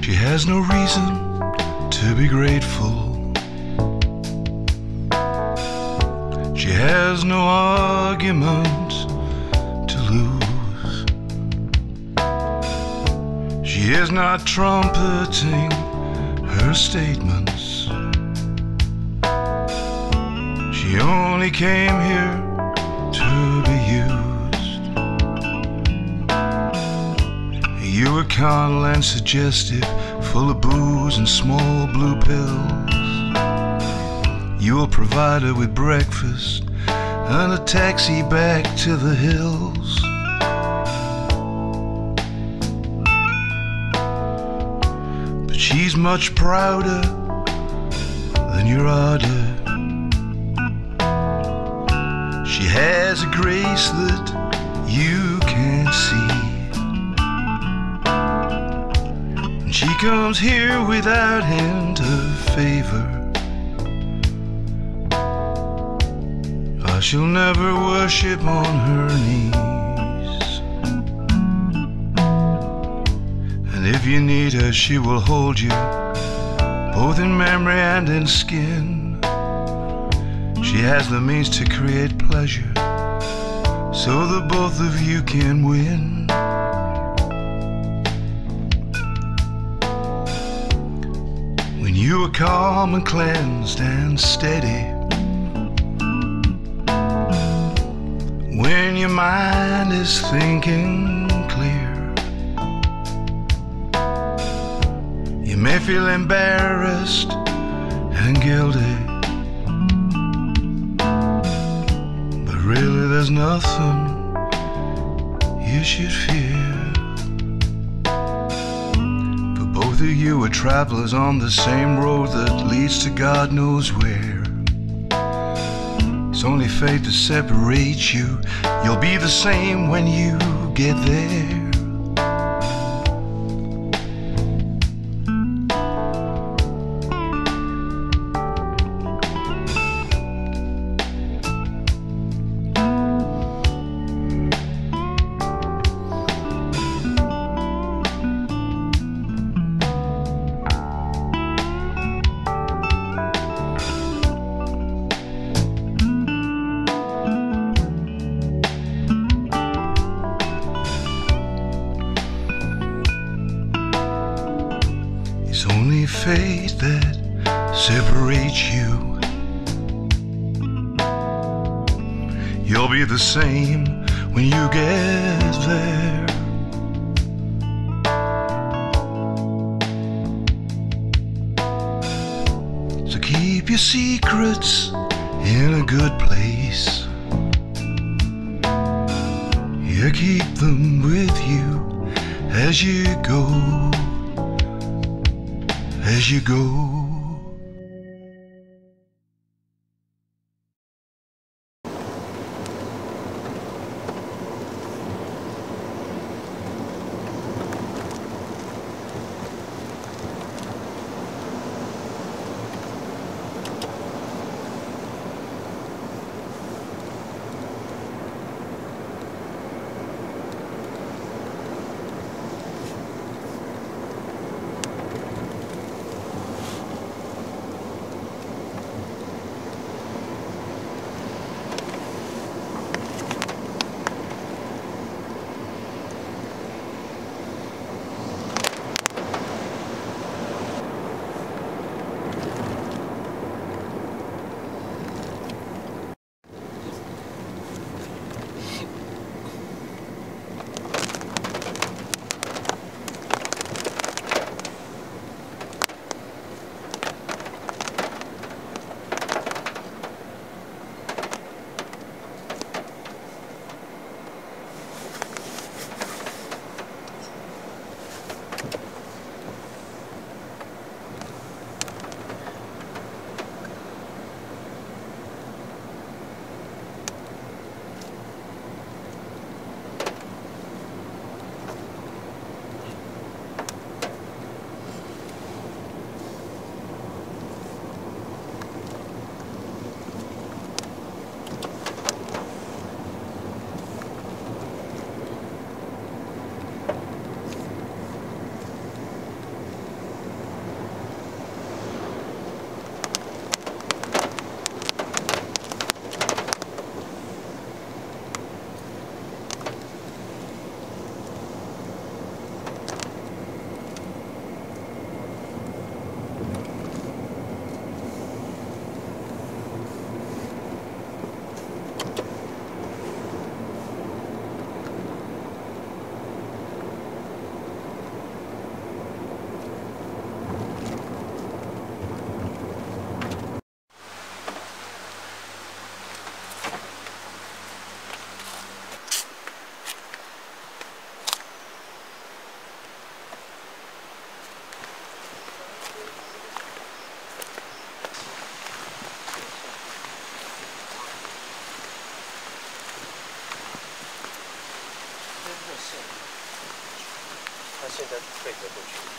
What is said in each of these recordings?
She has no reason to be grateful. She has no argument to lose. She is not trumpeting her statements. She only came here to be used. You were carnal and suggestive, full of booze and small blue pills. You will provide her with breakfast and a taxi back to the hills. But she's much prouder than your ardor. She has a grace that you can't see. And she comes here without hint of favor. She'll never worship on her knees. And if you need her, she will hold you, both in memory and in skin. She has the means to create pleasure, so that both of you can win. When you are calm and cleansed and steady, when your mind is thinking clear, you may feel embarrassed and guilty, but really there's nothing you should fear. For both of you are travelers on the same road that leads to God knows where. It's only fate that separates you. You'll be the same when you get there. It's only fate that separates you. You'll be the same when you get there. So keep your secrets in a good place. Yeah, keep them with you as you go. As you go. 再背折过去。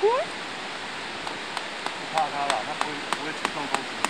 怕它了，它不会主动攻击你。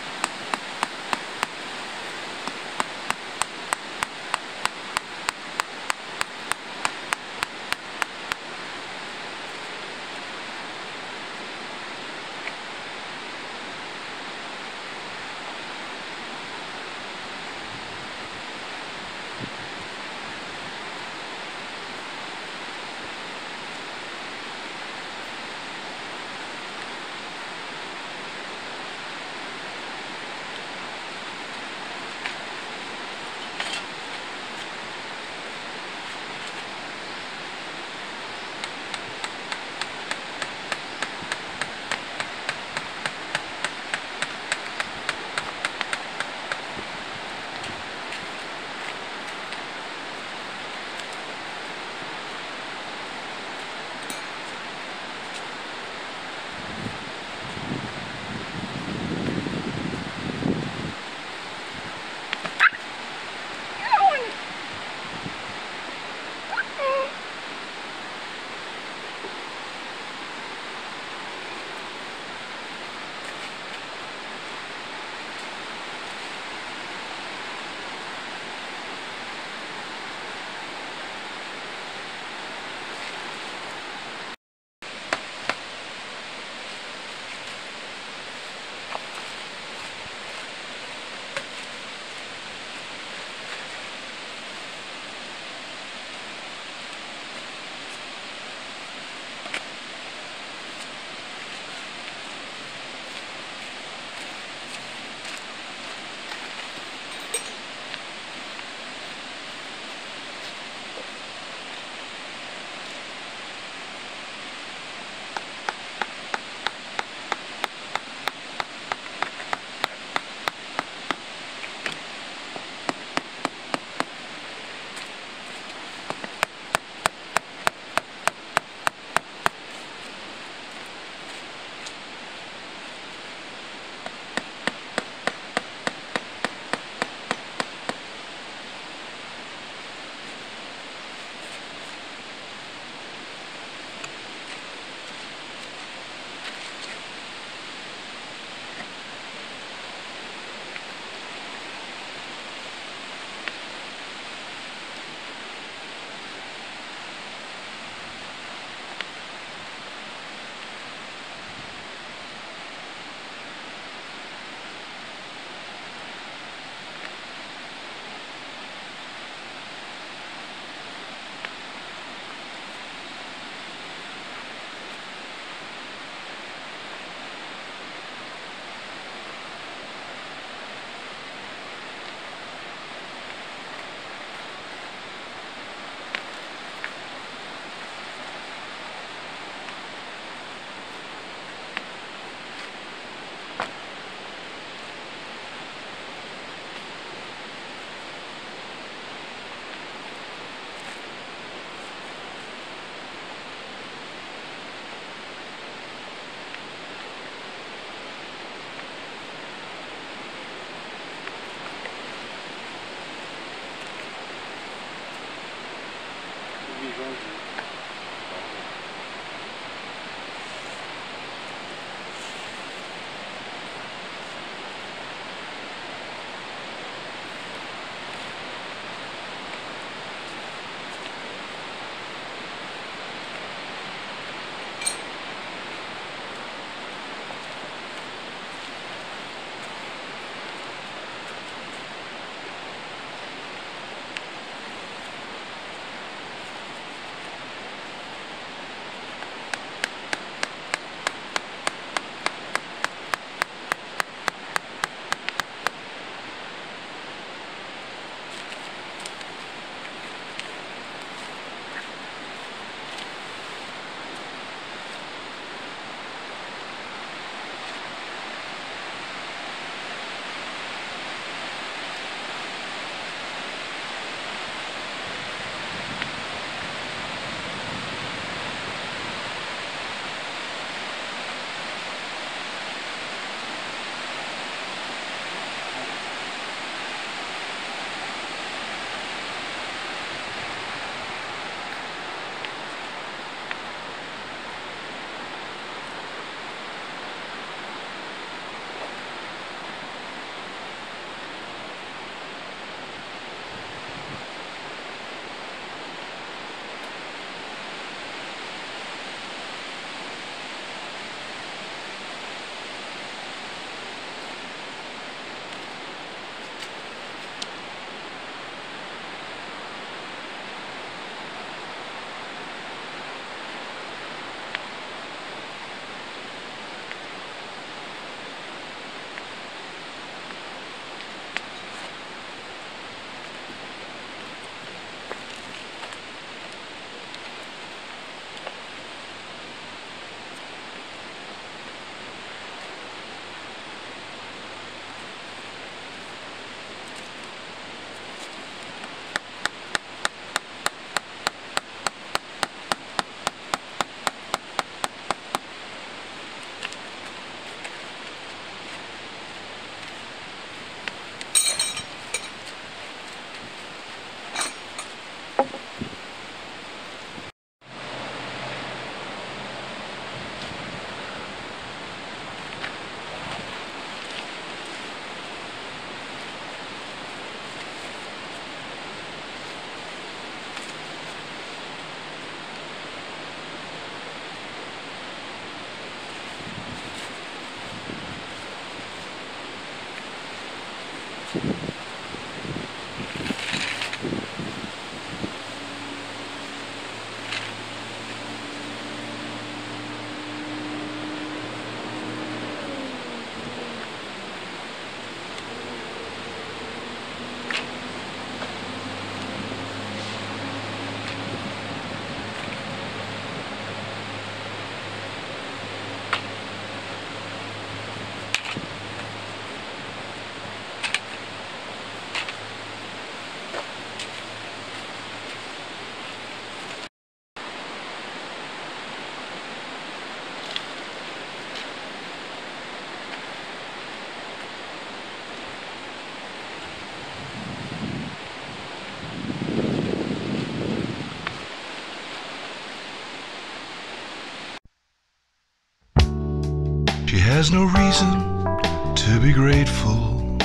She has no reason to be grateful.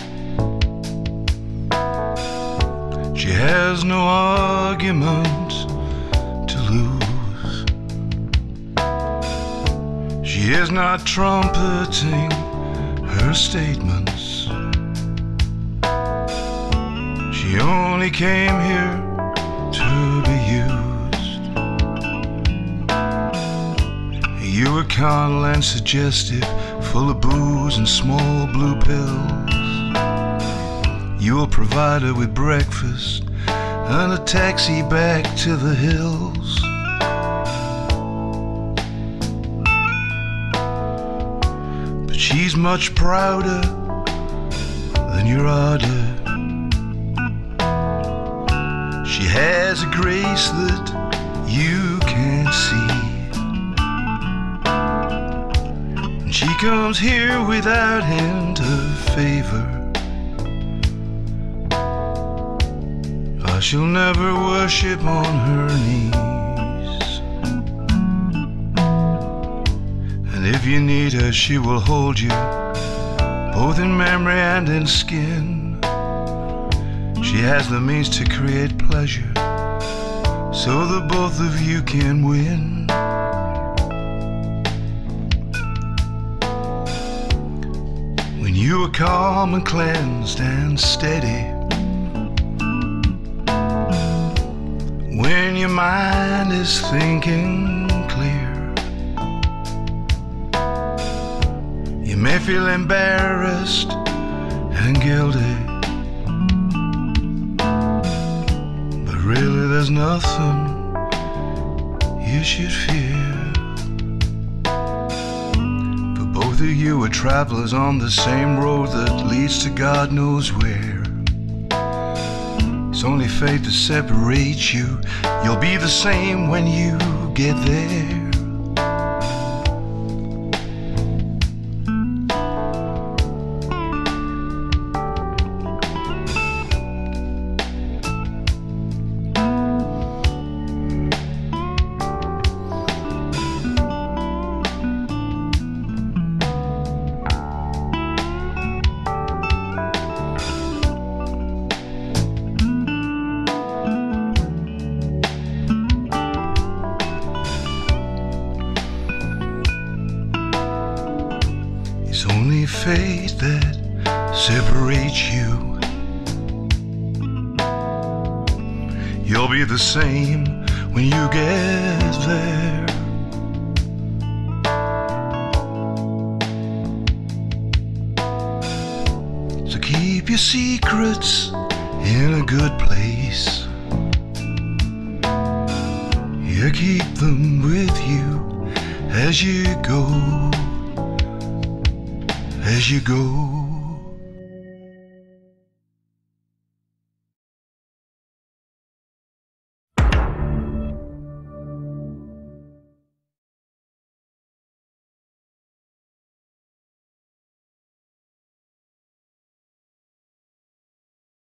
She has no argument to lose. She is not trumpeting her statements. She only came here to be used. You were carnal and suggestive, full of booze and small blue pills. You will provide her with breakfast and a taxi back to the hills. But she's much prouder than your ardor. She has a grace that you can't see, and she comes here without hint of favor. She'll never worship on her knees. And if you need her, she will hold you, both in memory and in skin. She has the means to create pleasure, so that both of you can win. When you are calm and cleansed and steady, when your mind is thinking clear, you may feel embarrassed and guilty, but really there's nothing you should fear. For both of you are travelers on the same road that leads to God knows where. It's only fate that separates you. You'll be the same when you get there. It's only fate that separates you. You'll be the same when you get there. So keep your secrets in a good place. Yeah, keep them with you as you go. As you go.